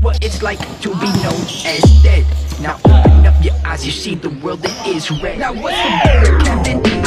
what it's like to be known as dead. Now open up your eyes, you see the world that is red. Now what's the better, Captain?